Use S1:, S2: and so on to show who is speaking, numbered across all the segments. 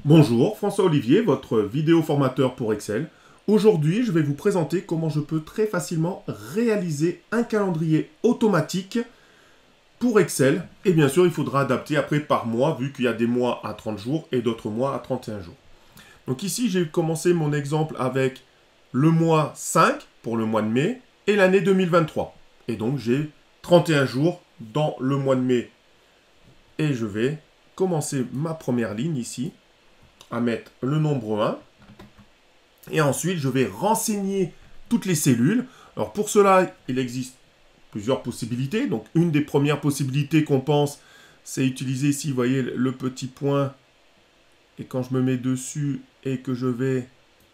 S1: Bonjour, François Olivier, votre vidéo formateur pour Excel. Aujourd'hui, je vais vous présenter comment je peux très facilement réaliser un calendrier automatique pour Excel. Et bien sûr, il faudra adapter après par mois, vu qu'il y a des mois à 30 jours et d'autres mois à 31 jours. Donc ici, j'ai commencé mon exemple avec le mois 5 pour le mois de mai et l'année 2023. Et donc, j'ai 31 jours dans le mois de mai. Et je vais commencer ma première ligne ici à mettre le nombre 1. Et ensuite, je vais renseigner toutes les cellules. Alors pour cela, il existe plusieurs possibilités. Donc une des premières possibilités qu'on pense, c'est utiliser ici, vous voyez, le petit point. Et quand je me mets dessus et que je vais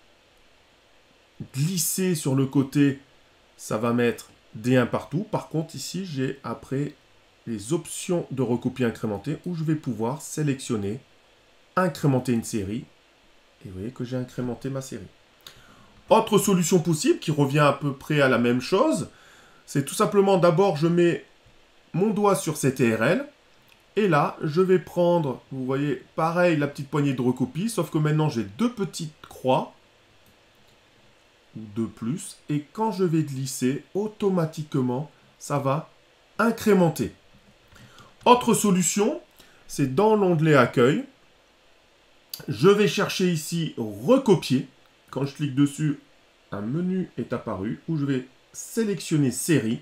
S1: glisser sur le côté, ça va mettre D1 partout. Par contre, ici, j'ai après les options de recopier incrémenter où je vais pouvoir sélectionner incrémenter une série. Et vous voyez que j'ai incrémenté ma série. Autre solution possible qui revient à peu près à la même chose, c'est tout simplement d'abord je mets mon doigt sur cette URL et là je vais prendre, vous voyez, pareil la petite poignée de recopie, sauf que maintenant j'ai deux petites croix, ou deux plus, et quand je vais glisser, automatiquement ça va incrémenter. Autre solution, c'est dans l'onglet accueil. Je vais chercher ici recopier. Quand je clique dessus, un menu est apparu où je vais sélectionner série.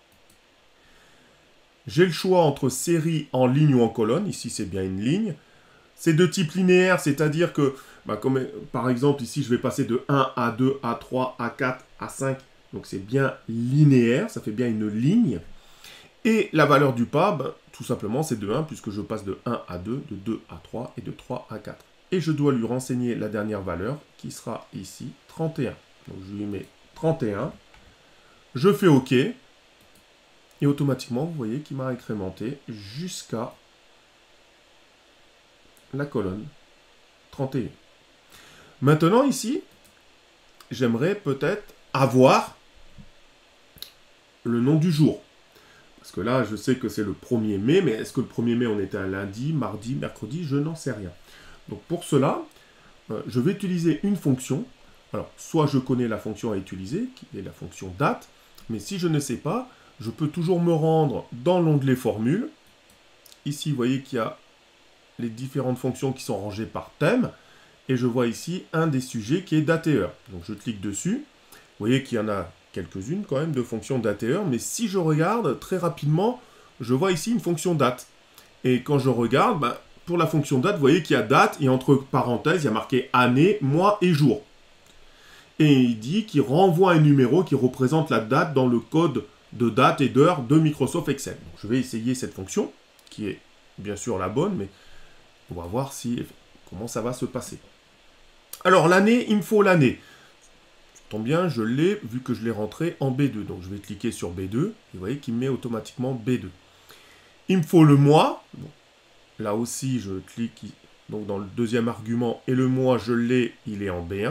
S1: J'ai le choix entre série en ligne ou en colonne. Ici, c'est bien une ligne. C'est de type linéaire, c'est-à-dire que, comme, par exemple, ici, je vais passer de 1 à 2, à 3, à 4, à 5. Donc, c'est bien linéaire, ça fait bien une ligne. Et la valeur du pas, tout simplement, c'est de 1, puisque je passe de 1 à 2, de 2 à 3 et de 3 à 4. Et je dois lui renseigner la dernière valeur, qui sera ici, 31. Donc je lui mets 31. Je fais OK. Et automatiquement, vous voyez qu'il m'a incrémenté jusqu'à la colonne 31. Maintenant, ici, j'aimerais peut-être avoir le nom du jour. Parce que là, je sais que c'est le 1er mai, mais est-ce que le 1er mai, on était un lundi, mardi, mercredi? Je n'en sais rien. Donc pour cela, je vais utiliser une fonction. Alors, soit je connais la fonction à utiliser, qui est la fonction date, mais si je ne sais pas, je peux toujours me rendre dans l'onglet formule. Ici, vous voyez qu'il y a les différentes fonctions qui sont rangées par thème, et je vois ici un des sujets qui est date et heure. Donc je clique dessus. Vous voyez qu'il y en a quelques-unes quand même de fonctions date et heure, mais si je regarde très rapidement, je vois ici une fonction date. Et quand je regarde, pour la fonction date, vous voyez qu'il y a date et entre parenthèses, il y a marqué année, mois et jour. Et il dit qu'il renvoie un numéro qui représente la date dans le code de date et d'heure de Microsoft Excel. Donc, je vais essayer cette fonction, qui est bien sûr la bonne, mais on va voir comment ça va se passer. Alors l'année, il me faut l'année. Ça tombe bien, je l'ai, vu que je l'ai rentré en B2. Donc je vais cliquer sur B2, et vous voyez qu'il me met automatiquement B2. Il me faut le mois. Bon, là aussi, je clique donc dans le deuxième argument, et le mois, je l'ai, il est en B1.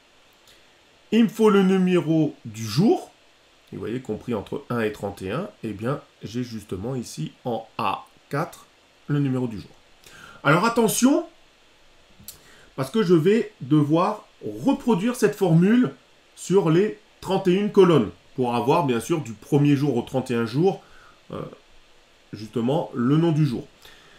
S1: Il me faut le numéro du jour, et vous voyez, compris entre 1 et 31, et bien, j'ai justement ici en A4 le numéro du jour. Alors attention, parce que je vais devoir reproduire cette formule sur les 31 colonnes, pour avoir bien sûr du 1er jour au 31 jours, justement, le nom du jour.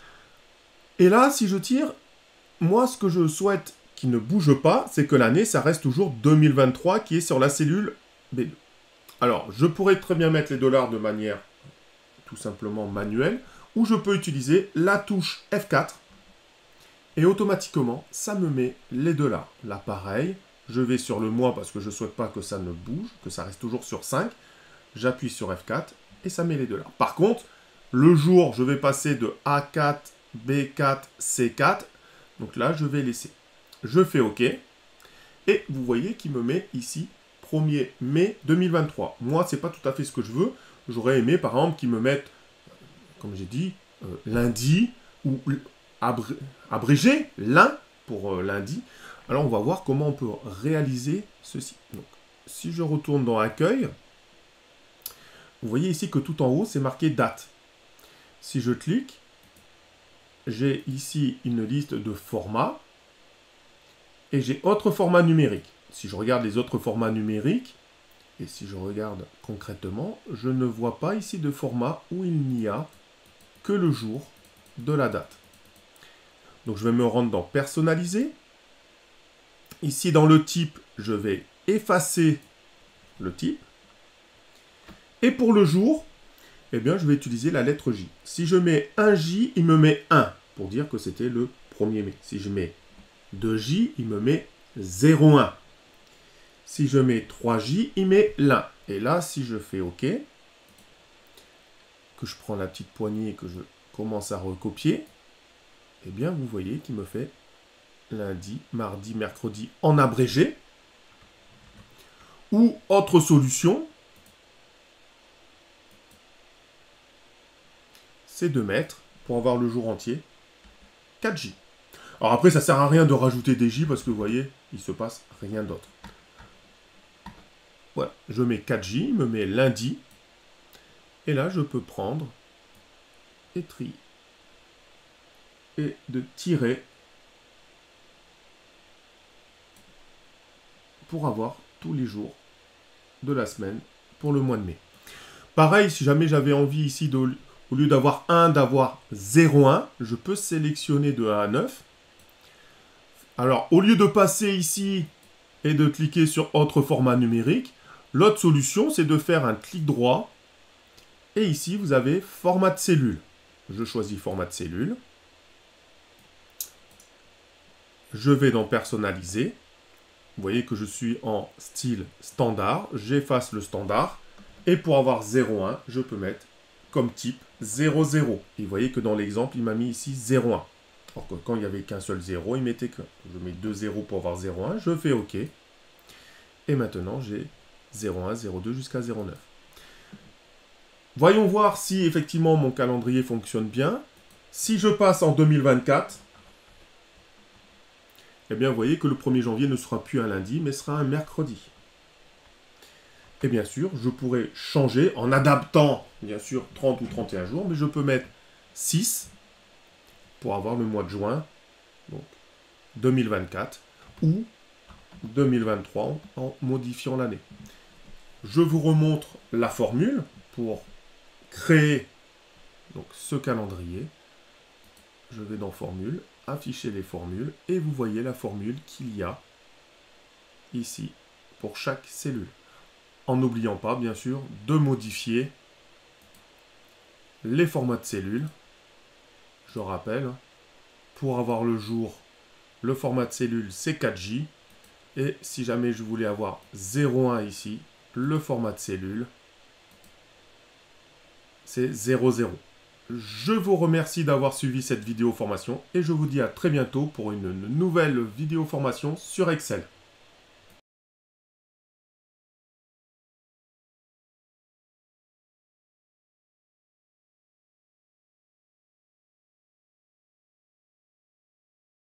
S1: Et là, si je tire, moi, ce que je souhaite qui ne bouge pas, c'est que l'année, ça reste toujours 2023 qui est sur la cellule B2. Alors, je pourrais très bien mettre les dollars de manière tout simplement manuelle, ou je peux utiliser la touche F4, et automatiquement, ça me met les dollars. Là, pareil, je vais sur le mois parce que je ne souhaite pas que ça ne bouge, que ça reste toujours sur 5. J'appuie sur F4 et ça met les dollars. Par contre, le jour, je vais passer de A4, B4, C4. Donc là, je vais laisser. Je fais OK. Et vous voyez qu'il me met ici 1er mai 2023. Moi, ce n'est pas tout à fait ce que je veux. J'aurais aimé, par exemple, qu'il me mette, comme j'ai dit, lundi ou abrégé, l'un pour lundi. Alors, on va voir comment on peut réaliser ceci. Donc, si je retourne dans Accueil, vous voyez ici que tout en haut, c'est marqué date. Si je clique, j'ai ici une liste de formats. Et j'ai autre format numérique. Si je regarde les autres formats numériques, et si je regarde concrètement, je ne vois pas ici de format où il n'y a que le jour de la date. Donc je vais me rendre dans personnaliser. Ici dans le type, je vais effacer le type. Et pour le jour, eh bien, je vais utiliser la lettre J. Si je mets un J, il me met 1 pour dire que c'était le 1er mai. Si je mets 2J, il me met 0,1. Si je mets 3J, il met l'1. Et là, si je fais OK, que je prends la petite poignée et que je commence à recopier, eh bien, vous voyez qu'il me fait lundi, mardi, mercredi en abrégé. Ou autre solution, c'est de mettre, pour avoir le jour entier, 4J. Alors après, ça ne sert à rien de rajouter des J parce que vous voyez, il ne se passe rien d'autre. Voilà, je mets 4J, me met lundi. Et là, je peux prendre et trier. Et de tirer pour avoir tous les jours de la semaine pour le mois de mai. Pareil, si jamais j'avais envie ici, au lieu d'avoir 1, d'avoir 0,1, je peux sélectionner de 1 à 9. Alors, au lieu de passer ici et de cliquer sur autre format numérique, l'autre solution, c'est de faire un clic droit. Et ici, vous avez format de cellule. Je choisis format de cellule. Je vais dans personnaliser. Vous voyez que je suis en style standard. J'efface le standard. Et pour avoir 0,1, je peux mettre comme type 0,0. Et vous voyez que dans l'exemple, il m'a mis ici 0,1. Alors que quand il n'y avait qu'un seul 0, il mettait que. Je mets 2 0 pour avoir 0,1. Je fais OK. Et maintenant, j'ai 0,1, 0,2 jusqu'à 0,9. Voyons voir si effectivement mon calendrier fonctionne bien. Si je passe en 2024, eh bien vous voyez que le 1er janvier ne sera plus un lundi, mais sera un mercredi. Et bien sûr, je pourrais changer en adaptant, bien sûr, 30 ou 31 jours, mais je peux mettre 6 pour avoir le mois de juin, donc 2024, ou 2023 en modifiant l'année. Je vous remontre la formule pour créer donc, ce calendrier. Je vais dans Formule, afficher les formules, et vous voyez la formule qu'il y a ici pour chaque cellule. En n'oubliant pas, bien sûr, de modifier les formats de cellules. Je rappelle, pour avoir le jour, le format de cellule, c'est 4J. Et si jamais je voulais avoir 0,1 ici, le format de cellule, c'est 0,0. Je vous remercie d'avoir suivi cette vidéo formation et je vous dis à très bientôt pour une nouvelle vidéo formation sur Excel.